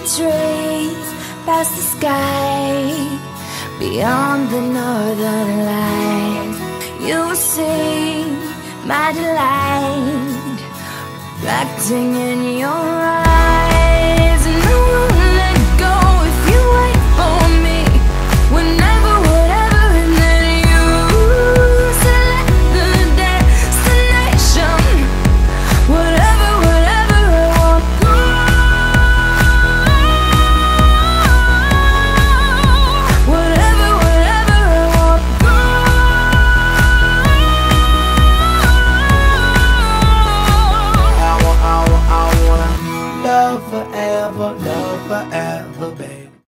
trees, past the sky, beyond the northern lights. You will see my delight reflecting in your eyes. And I won't let go if you wait for me. Whenever, whatever, and then you select the destination. Whatever, whatever, I won't go. Whatever, whatever, I won't go. I wanna love forever, babe.